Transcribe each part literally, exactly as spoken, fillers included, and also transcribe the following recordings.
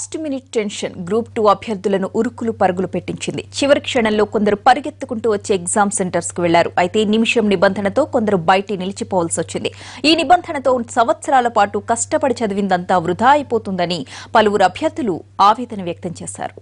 Last minute tension group two అభ్యర్థులను ఉరుకులు పరుగులు పెట్టించింది. చివరి క్షణంలో కొందరు పరిగెత్తుకుంటూ వచ్చే ఎగ్జామ్ సెంటర్స్ కు వెళ్లారు. అయితే నిమిషం నిబంధనతో కొందరు బయట నిలిచిపోవాల్సి వచ్చింది. ఈ నిబంధనతో సంవత్సరాల పాటు కష్టపడి చదివిందంతా వృధా అయిపోతుందని పలువురు అభ్యర్థులు ఆవేదన వ్యక్తం చేశారు.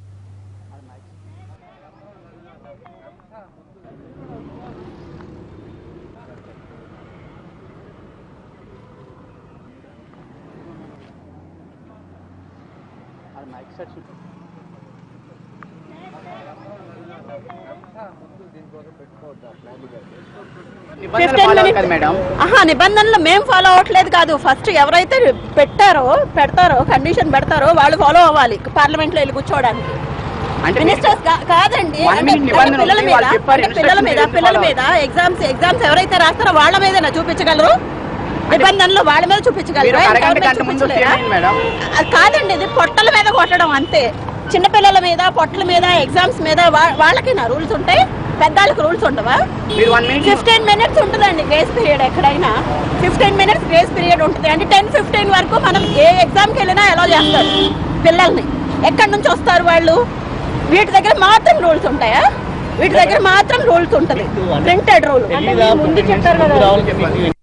నిబంధనలు మేము ఫాలో అవ్వట్లేదు కాదు. ఫస్ట్ ఎవరైతే పెట్టారో పెడతారో కండిషన్ పెడతారో వాళ్ళు ఫాలో అవ్వాలి. పార్లమెంట్ లో వెళ్ళి కూర్చోవడానికి మినిస్టర్స్ కాదండి. పిల్లల మీద పిల్లల మీద పిల్లల మీద ఎగ్జామ్స్ ఎగ్జామ్స్ ఎవరైతే రాస్తారో వాళ్ళ మీద చూపించగలరు. నిబంధనలు వాళ్ళ మీద చూపించగలరు. కాదండి, ఇది పొట్టల మీద కొట్టడం అంతే. చిన్నపిల్లల మీద పొట్టల మీద ఎగ్జామ్స్ మీద వాళ్ళకైనా రూల్స్ ఉంటాయి, పెద్దవాళ్ళకి రూల్స్ ఉండవా? ఫిఫ్టీన్ మినిట్స్ ఉంటుందండి గ్రేస్ పీరియడ్. ఎక్కడైనా ఫిఫ్టీన్ మినిట్స్ గ్రేస్ పీరియడ్ ఉంటుంది. అంటే టెన్ ఫిఫ్టీన్ వరకు మనం ఏ ఎగ్జామ్కి వెళ్ళినా ఎలా చేస్తారు పిల్లల్ని. ఎక్కడి నుంచి వస్తారు వాళ్ళు? వీటి దగ్గర మాత్రం రూల్స్ ఉంటాయా? వీటి దగ్గర మాత్రం రూల్స్ ఉంటుంది, ప్రింటెడ్ రూల్. అంటే ముందు చెప్పారు కదా.